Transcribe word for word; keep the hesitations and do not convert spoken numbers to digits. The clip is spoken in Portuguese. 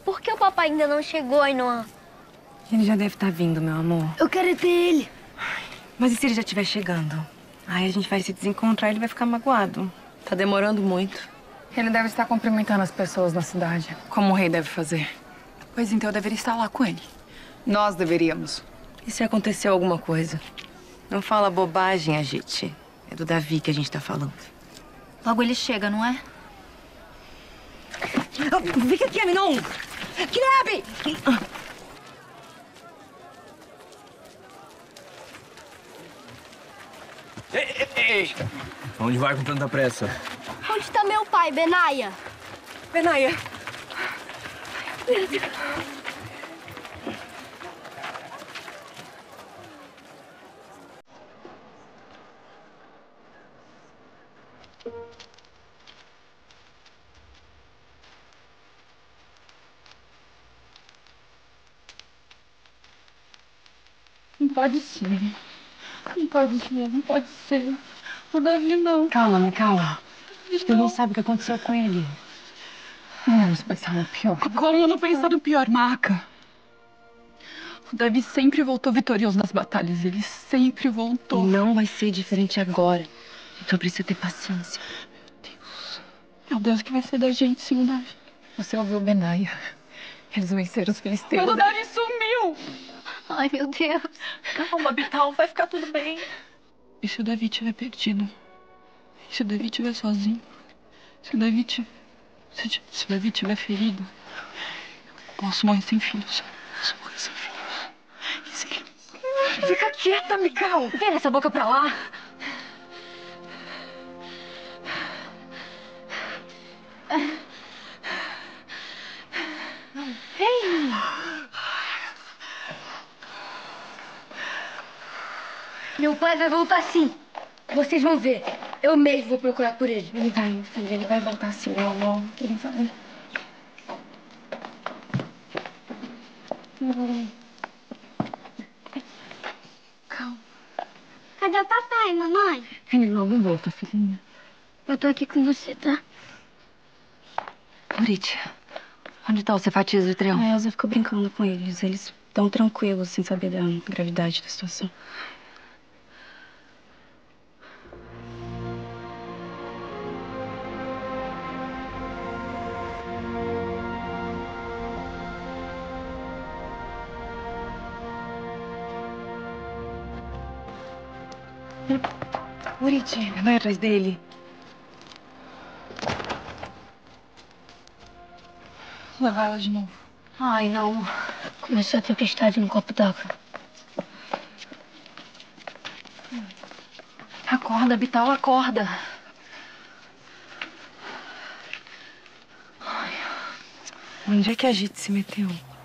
por que o papai ainda não chegou, Ainhoa? Ele já deve estar vindo, meu amor. Eu quero ter ele. Mas e se ele já estiver chegando? Aí a gente vai se desencontrar e ele vai ficar magoado. Tá demorando muito. Ele deve estar cumprimentando as pessoas na cidade, como o rei deve fazer. Pois então eu deveria estar lá com ele. Nós deveríamos. E se aconteceu alguma coisa? Não fala bobagem, Agite. É do Davi que a gente tá falando. Logo ele chega, não é? Oh, fica aqui, Aminon! Knab! Ei, ei, ei! Onde vai com tanta pressa? Onde tá meu pai, Benaia? Benaia! Não pode ser. Não pode ser, não pode ser. O Davi não. Calma, me calma. Você não sabe o que aconteceu com ele. Não vamos pensar no pior. Como não pensar no pior, Maca? O Davi sempre voltou vitorioso nas batalhas. Ele sempre voltou. Não vai ser diferente agora. Então precisa ter paciência. Meu Deus. Meu Deus, o que vai ser da gente sem o Davi? Você ouviu Benaia? Eles venceram os filisteus. Mas o Davi sumiu! Ai, meu Deus. Calma, Bital, vai ficar tudo bem. E se o Davi tiver perdido? E se o Davi estiver sozinho? Se o Davi tiver... Se, se o Davi tiver ferido? Posso morrer sem filhos. Posso morrer sem filhos. E se ele... Fica quieta, Mical! Vira essa boca pra lá. Ei! Meu pai vai voltar sim. Vocês vão ver. Eu mesmo vou procurar por ele. Ele vai, filho, ele vai voltar sim, meu amor. Ele vai. Calma. Cadê o papai, mamãe? Ele logo volta, filhinha. Eu tô aqui com você, tá? Urit, onde tá o Cefatias e o Trião? A Elza ficou brincando com eles. Eles estão tranquilos, sem saber da gravidade da situação. Urit, vai atrás dele. Vou levar ela de novo. Ai, não. Começou a tempestade no copo d'água. Acorda, Bital, acorda. Onde é que a Agite se meteu?